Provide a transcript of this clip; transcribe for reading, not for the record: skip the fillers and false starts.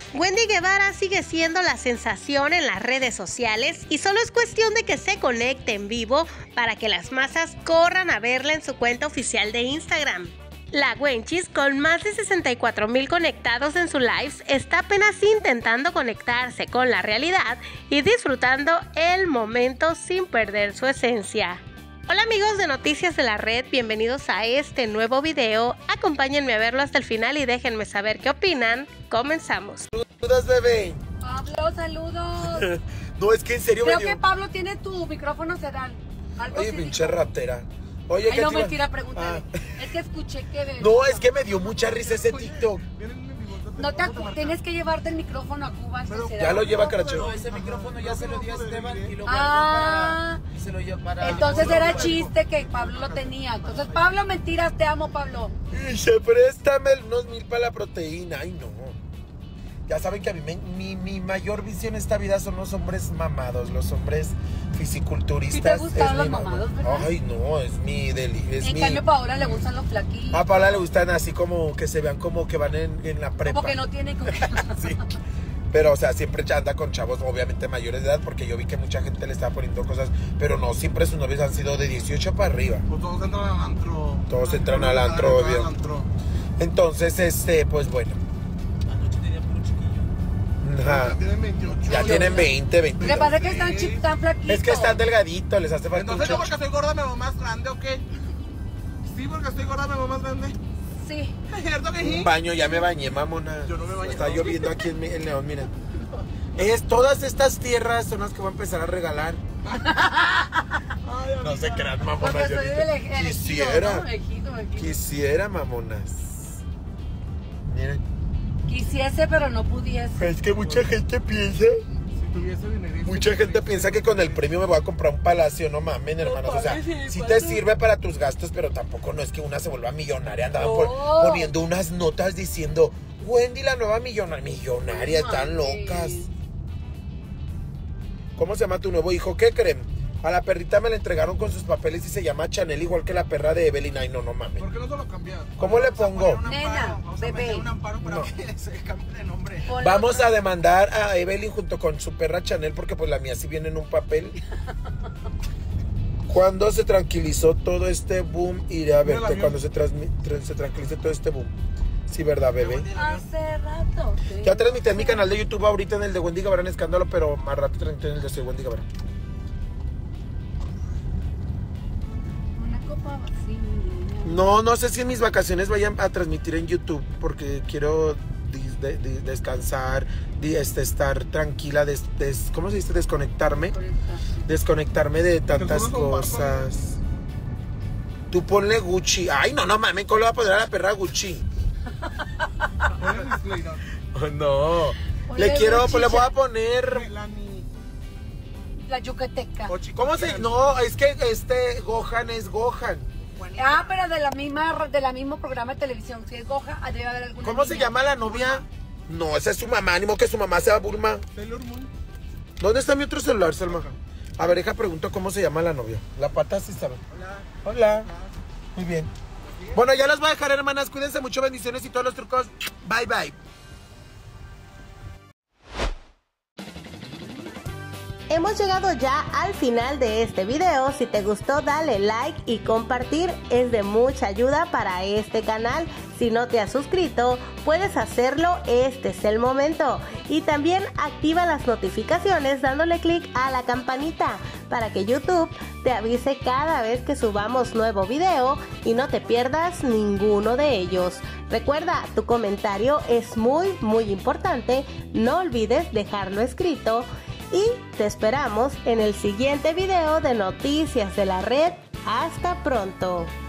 Wendy Guevara sigue siendo la sensación en las redes sociales y solo es cuestión de que se conecte en vivo para que las masas corran a verla en su cuenta oficial de Instagram. La Wenchis, con más de 64,000 conectados en su lives, está apenas intentando conectarse con la realidad y disfrutando el momento sin perder su esencia. Hola amigos de Noticias de la Red, bienvenidos a este nuevo video. Acompáñenme a verlo hasta el final y déjenme saber qué opinan. Comenzamos. Saludos, bebé. Pablo, saludos. No, es que en serio Creo me dio... que Pablo tiene tu micrófono sedal. Algo Oye, sí pinche dijo. ratera. Oye, Ay, ¿qué no, te iba- mentira, pregúntale. Ah. Es que escuché que... No, es que me dio mucha risa ese TikTok. No te tienes que llevarte el micrófono a Cuba. Ya lo lleva Caracho. No, ese micrófono ya se lo dio a Esteban y lo Ah. guardó y se lo llevó para... Entonces era chiste que Pablo lo tenía. Entonces, Pablo, mentiras, te amo, Pablo. Dice, préstame unos 1,000 para la proteína. Ay, no. Ya saben que a mí mi mayor visión en esta vida son los hombres mamados, los hombres fisiculturistas. ¿Sí te gustan Es los mi mamá. mamados, verdad? Ay, no, es mi deli. En cambio, a Paola le gustan los flaquitos. A Paola le gustan así como que se vean como que van en la prepa. Como que no tiene... Sí. Pero, o sea, siempre anda con chavos, obviamente mayores de edad, porque yo vi que mucha gente le estaba poniendo cosas, pero no, siempre sus novios han sido de 18 para arriba. Pues todos entran al antro. Todos entran al antro, obvio. Entonces, pues bueno. Anoche tenía puro chiquillo. Ajá. Ya tienen 28. Ya tienen 20, 20. Lo que pasa es que están tan flaquitos. Es que están delgaditos, les hace falta un Entonces yo chocho. porque soy gorda me veo más grande, ¿o qué? Sí, porque estoy gorda me veo más grande. Sí. ¿Es cierto que sí? Un baño, ya me bañé, mamona. Yo no me bañé, Está no. lloviendo aquí en León, miren. Todas estas tierras son las que voy a empezar a regalar. No se crean, mamonas. Porque yo soy ahorita del ejido, Quisiera. ¿no? Ejido. Quisiera, mamonas. Miren. Quisiese, pero no pudiese. Es que mucha gente piensa. Si tuviese dinero. Mucha gente piensa que con el premio me voy a comprar un palacio. No mamen, hermanos. O sea, sí te sirve para tus gastos, pero tampoco no es que una se vuelva millonaria. Andaban poniendo unas notas diciendo: Wendy, la nueva millonaria. Millonaria, están locas. ¿Cómo se llama tu nuevo hijo? ¿Qué creen? A la perrita me la entregaron con sus papeles y se llama Chanel, igual que la perra de Evelyn. Ay, no mames. ¿Por qué no se lo cambias? ¿Cómo le pongo? Nena, Vamos a bebé. meter un amparo para No. que se cambie de nombre. Vamos a demandar a Evelyn junto con su perra Chanel, porque pues la mía sí viene en un papel. ¿Cuándo se tranquilizó todo este boom? Iré a Mira el verte avión. cuando se tranquilice todo este boom. Sí, ¿verdad, bebé? Hace rato. Sí. Ya transmití en mi canal de YouTube ahorita en el de Wendy Guevara en Escándalo, pero más rato transmití en el de Soy Wendy Guevara. Una copa vacía. No sé si en mis vacaciones vayan a transmitir en YouTube, porque quiero descansar, estar tranquila, ¿cómo se dice? Desconectarme de tantas Te pones un cosas. Tú ponle Gucci. Ay, no mames, ¿cómo le va a poner a la perra Gucci? Oh, no. Ponle Le quiero, Gucci, pues le voy a ya. poner. Melanie. La yucateca. ¿Cómo se? No, es que Gohan es Gohan. Ah, pero de la mismo programa de televisión. Si es Goja, debe haber alguna. ¿Cómo se niña. llama la novia? No, esa es su mamá, ánimo que su mamá sea Bulma. Sailor Moon. ¿Dónde está mi otro celular, Selma? A ver, deja pregunto cómo se llama la novia. La pata sí sabe. Hola. Muy bien. Bueno, ya las voy a dejar, hermanas. Cuídense mucho, bendiciones y todos los trucos. Bye, bye. Hemos llegado ya al final de este video. Si te gustó, dale like y compartir, es de mucha ayuda para este canal. Si no te has suscrito, puedes hacerlo, este es el momento. Y también activa las notificaciones dándole clic a la campanita para que YouTube te avise cada vez que subamos nuevo video y no te pierdas ninguno de ellos. Recuerda, tu comentario es muy importante, no olvides dejarlo escrito. Y te esperamos en el siguiente video de Noticias de la Red. Hasta pronto.